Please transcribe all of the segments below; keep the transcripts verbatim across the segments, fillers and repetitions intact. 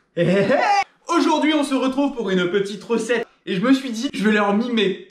Hé hé hé. Aujourd'hui on se retrouve pour une petite recette. Et je me suis dit, je vais leur mimer.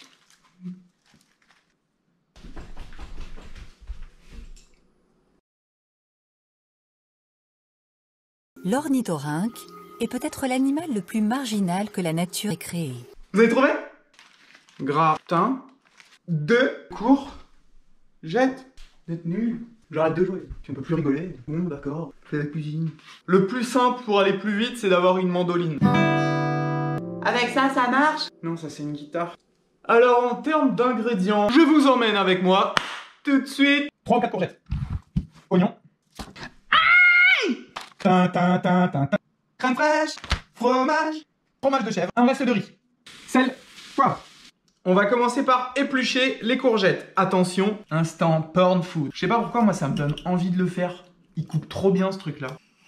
L'ornithorynque est peut-être l'animal le plus marginal que la nature ait créé. Vous avez trouvé? Gratin de courgettes. Vous êtes nuls. J'arrête de jouer. Tu ne peux plus rigoler. Bon, d'accord. Fais la cuisine. Le plus simple pour aller plus vite, c'est d'avoir une mandoline. Avec ça, ça marche? Non, ça c'est une guitare. Alors, en termes d'ingrédients, je vous emmène avec moi tout de suite. trois ou quatre courgettes. Oignons. Aïe! Tin, tin, tin, tin, tin. Crème fraîche. Fromage. Fromage de chèvre. Un reste de riz. Sel. Poivre. On va commencer par éplucher les courgettes. Attention, instant porn food. Je sais pas pourquoi, moi ça me donne envie de le faire. Il coupe trop bien ce truc là.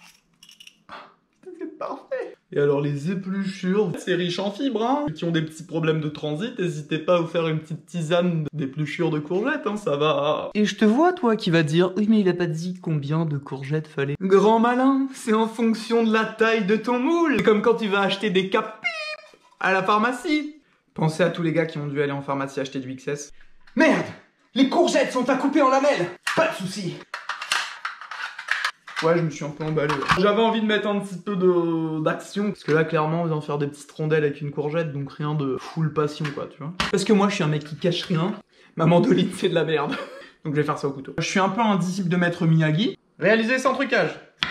C'est parfait. Et alors les épluchures, c'est riche en fibres, hein. Ceux qui ont des petits problèmes de transit, n'hésitez pas à vous faire une petite tisane d'épluchures de courgettes, hein, ça va. Et je te vois toi qui va dire, oui mais il a pas dit combien de courgettes fallait. Grand malin, c'est en fonction de la taille de ton moule. C'est comme quand tu vas acheter des capes à la pharmacie. Pensez à tous les gars qui ont dû aller en pharmacie acheter du X S. Merde! Les courgettes sont à couper en lamelles! Pas de soucis! Ouais, je me suis un peu emballé. J'avais envie de mettre un petit peu de d'action, parce que là, clairement, on vient faire des petites rondelles avec une courgette, donc rien de full passion, quoi, tu vois. Parce que moi, je suis un mec qui cache rien. Ma mandoline, c'est de la merde. Donc je vais faire ça au couteau. Je suis un peu un disciple de Maître Miyagi. Réalisé sans trucage.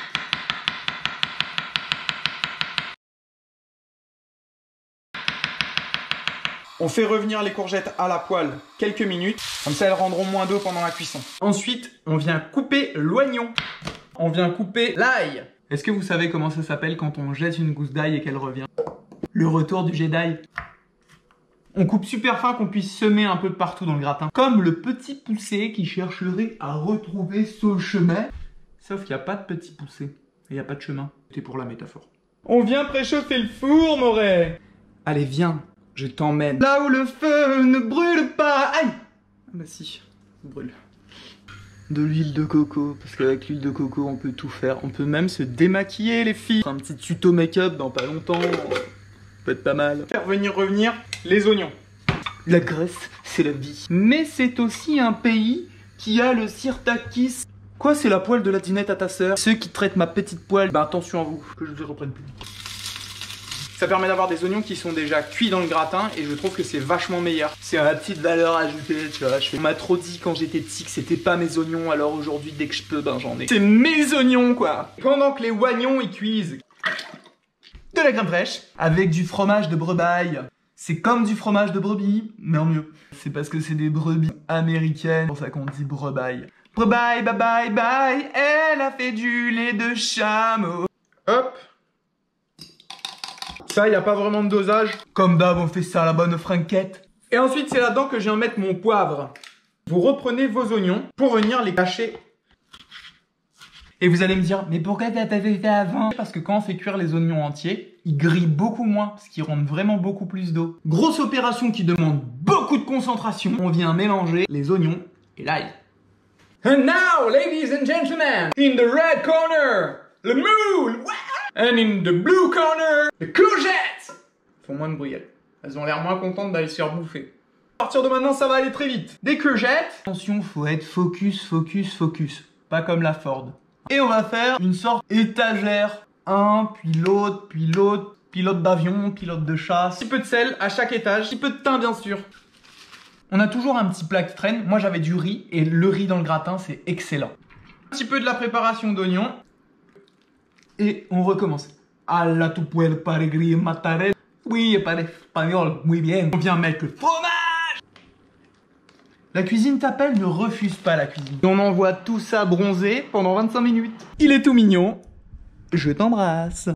On fait revenir les courgettes à la poêle quelques minutes, comme ça elles rendront moins d'eau pendant la cuisson. Ensuite, on vient couper l'oignon. On vient couper l'ail. Est-ce que vous savez comment ça s'appelle quand on jette une gousse d'ail et qu'elle revient? Le retour du jet d'ail. On coupe super fin qu'on puisse semer un peu partout dans le gratin. Comme le petit poussé qui chercherait à retrouver son chemin. Sauf qu'il n'y a pas de petit poussé. Et il n'y a pas de chemin. C'était pour la métaphore. On vient préchauffer le four, Moret. Allez, viens. Je t'emmène là où le feu ne brûle pas. Aïe! Ah bah si, brûle. De l'huile de coco, parce qu'avec l'huile de coco on peut tout faire. On peut même se démaquiller les filles. Un petit tuto make-up dans pas longtemps, peut être pas mal. Faire venir revenir les oignons. La Grèce, c'est la vie. Mais c'est aussi un pays qui a le Sirtakis. Quoi, c'est la poêle de la dinette à ta sœur? Ceux qui traitent ma petite poêle, bah attention à vous, que je ne reprenne plus. Ça permet d'avoir des oignons qui sont déjà cuits dans le gratin et je trouve que c'est vachement meilleur. C'est la petite valeur ajoutée, tu vois. On m'a trop dit quand j'étais petit que c'était pas mes oignons, alors aujourd'hui dès que je peux, ben j'en ai. C'est mes oignons quoi. Pendant que les oignons ils cuisent, de la crème fraîche avec du fromage de brebis. C'est comme du fromage de brebis, mais en mieux. C'est parce que c'est des brebis américaines, c'est pour ça qu'on dit brebis. Brebis, bye bye bye, elle a fait du lait de chameau. Hop. Ça, il n'y a pas vraiment de dosage. Comme d'hab, on fait ça à la bonne franquette. Et ensuite, c'est là-dedans que je viens mettre mon poivre. Vous reprenez vos oignons pour venir les cacher. Et vous allez me dire, mais pourquoi t'as pas fait ça avant? Parce que quand on fait cuire les oignons entiers, ils grillent beaucoup moins, parce qu'ils rendent vraiment beaucoup plus d'eau. Grosse opération qui demande beaucoup de concentration. On vient mélanger les oignons et l'ail. And now, ladies and gentlemen, in the red corner, le moule, ouais! And in the blue corner, les courgettes. Font moins de bruit, elles. Elles ont l'air moins contentes d'aller se faire bouffer. À partir de maintenant, ça va aller très vite. Des courgettes. Attention, faut être focus, focus, focus. Pas comme la Ford. Et on va faire une sorte d'étagère. Un, puis l'autre, puis l'autre. Pilote d'avion, pilote de chasse. Un petit peu de sel à chaque étage. Un petit peu de thym, bien sûr. On a toujours un petit plat qui traîne. Moi, j'avais du riz. Et le riz dans le gratin, c'est excellent. Un petit peu de la préparation d'oignons. Et on recommence. Alla tu puedes paregrir matare. Oui, para espagnol, muy bien. On vient mettre le fromage. La cuisine t'appelle, ne refuse pas la cuisine. On envoie tout ça bronzer pendant vingt-cinq minutes. Il est tout mignon. Je t'embrasse.